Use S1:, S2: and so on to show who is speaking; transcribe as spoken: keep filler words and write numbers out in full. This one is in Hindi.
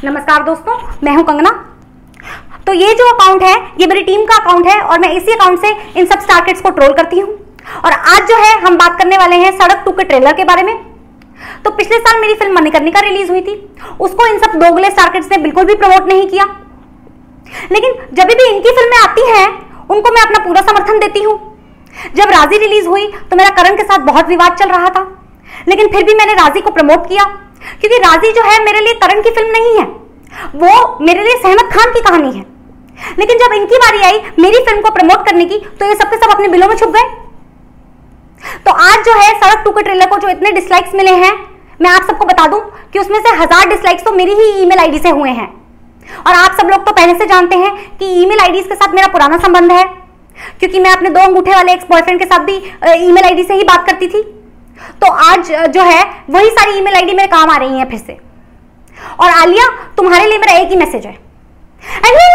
S1: नमस्कार दोस्तों, मैं हूं कंगना। तो ये जो अकाउंट है ये मेरी टीम का अकाउंट है और मैं इसी अकाउंट से इन सब स्टार किड्स को ट्रोल करती हूं। और आज जो है हम बात करने वाले हैं सड़क टू के ट्रेलर के बारे में। तो पिछले साल मेरी फिल्म मणिकर्णिका रिलीज हुई थी, उसको इन सब दोगले स्टार किड्स ने बिल्कुल भी प्रमोट नहीं किया। लेकिन जब भी इनकी फिल्में आती हैं उनको मैं अपना पूरा समर्थन देती हूँ। जब राजी रिलीज हुई तो मेरा करण के साथ बहुत विवाद चल रहा था, लेकिन फिर भी मैंने राजी को प्रमोट किया, क्योंकि राजी जो है मेरे लिए करण की फिल्म नहीं है, वो मेरे लिए सहमत खान की कहानी है। लेकिन जब इनकी बारी आई मेरी फिल्म को प्रमोट करने की तो ये सबके सब अपने बिलों में छुप गए। तो आज जो है सड़क टू के ट्रेलर को जो इतने डिसलाइक्स मिले हैं, मैं आप सबको बता दूं कि उसमें से हजार डिसलाइक्स तो मेरी ही ईमेल आईडी से हुए हैं। और आप सब लोग तो पहले से जानते हैं कि ईमेल आईडीज के साथ मेरा पुराना संबंध है, क्योंकि मैं अपने दो अंगूठे वाले एक्स बॉयफ्रेंड के साथ भी ईमेल आईडी से ही बात करती थी। तो आज जो है वही सारी ईमेल आईडी मेरे काम आ रही हैं फिर से। और आलिया, तुम्हारे लिए मेरा एक ही मैसेज है, एंड